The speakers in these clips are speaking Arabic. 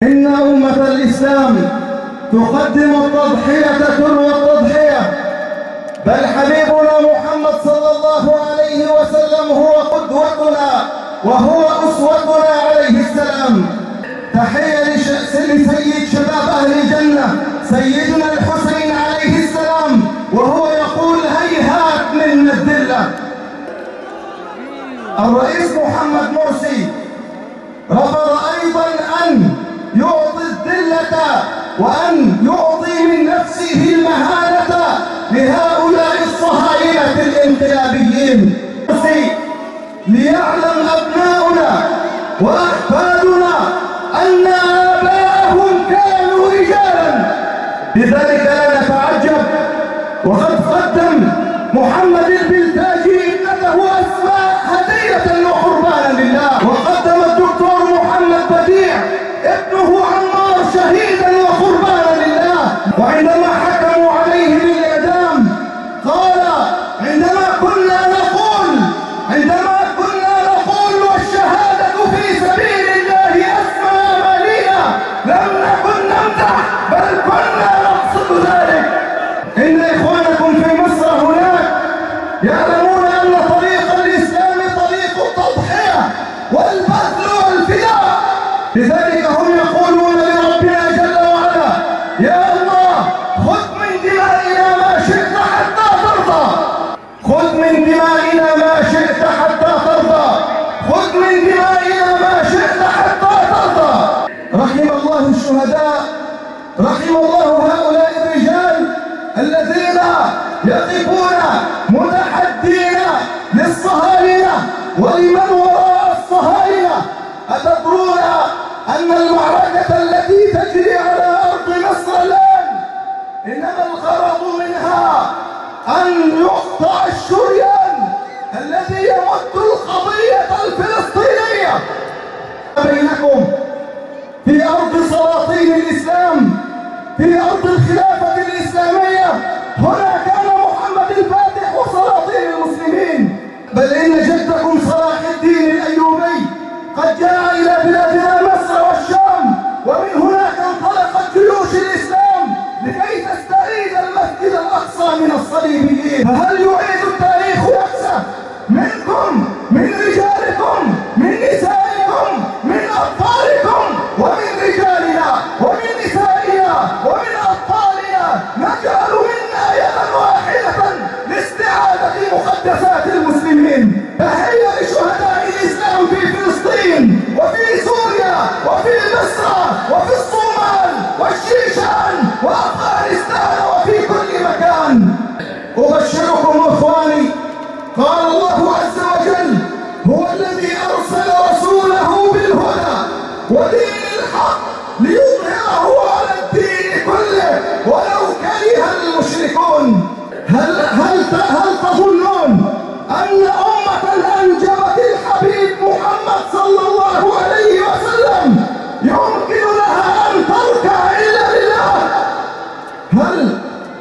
إن أمة الإسلام تقدم التضحية تلو التضحية، بل حبيبنا محمد صلى الله عليه وسلم هو قدوتنا وهو أسوتنا عليه السلام. تحية لسيد شباب أهل الجنة سيدنا الحسين عليه السلام، وهو يقول هيهات من الذلة. الرئيس محمد مرسي رفض أيضا أن يعطي الذلة وأن يعطي من نفسه المهانة لهؤلاء الصهاينة الانقلابيين. ليعلم أبناؤنا وأحفادنا أن آباءهم كانوا رجالا، لذلك لا نتعجب وقد قدم محمد البلتاجي ابنته أسماء هدية وقربانا لله، وقدم الدكتور محمد بديع ابنه عمار شهيدا وقربانا لله. وعندما حكموا عليه بالإعدام قال عندما كنا نقول والشهادة في سبيل الله أسمى أمانينا لم نكن نمدح بل كنا نقصد ذلك. إن إخوانكم في مصر هناك يعلمون أن طريق الإسلام طريق التضحية والبذل والفداء، لذلك هم يقولون لربنا جل وعلا يا الله خذ من دمائنا ما شئت حتى ترضى، خذ من دمائنا ما شئت حتى ترضى، خذ من دمائنا ما شئت حتى ترضى. رحم الله الشهداء، رحم الله هؤلاء الرجال الذين يقفون متحدين للصهاينة ولمن وراء الصهاينة. أتدرون أن المعركة التي تجري على أرض مصر الآن إنما الغرض منها أن يقطع الشريان الذي يمد القضية الفلسطينية بينكم في أرض سلاطين الإسلام، في أرض الخلافة الإسلامية. هنا كان محمد الفاتح وسلاطين المسلمين، بل إن جدكم صلاح الدين الأيوبي قد جاء إلى بلادنا مصر والشام، ومن هناك انطلقت جيوش الإسلام لكي تستعيد المسجد الأقصى من الصليبيين. فهل يعيد التاريخ نفسه منكم، من رجالكم، من نسائكم، من أطفالكم، ومن رجالنا ومن نسائنا ومن أطفالنا نجعل منا يدا واحدة لاستعادة مقدسات المسلمين. تحية لشهداء الإسلام في فلسطين وفي سوريا وفي مصر وفي الصومال والشيشان وأفغانستان وفي كل مكان. أبشركم إخواني، قال الله عز وجل هو الذي أرسل رسوله بالهدى ودين الحق ليظهره على الدين كله ولو كره المشركون. هل تظنون أن أمة أنجبت الحبيب محمد صلى الله عليه وسلم يمكن لها أن تركع إلا لله؟ هل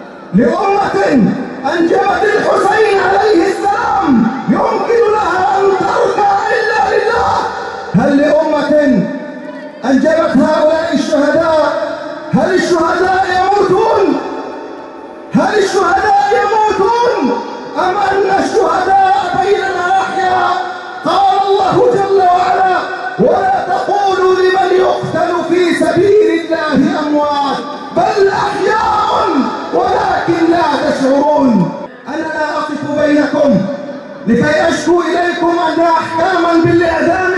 لأمة أنجبت الحسين عليه السلام يمكن لها أن تركع إلا لله؟ هل لأمة أنجبت هؤلاء الشهداء هل الشهداء يموتون؟ هل الشهداء يموتون أم أن الشهداء بيننا أحياء؟ قال الله جل وعلا ولا تقولوا لمن يقتل في سبيل الله أموات بل أحياء ولكن لا تشعرون. أنا لا أقف بينكم لكي أشكو إليكم أن أحكاما بالإعدام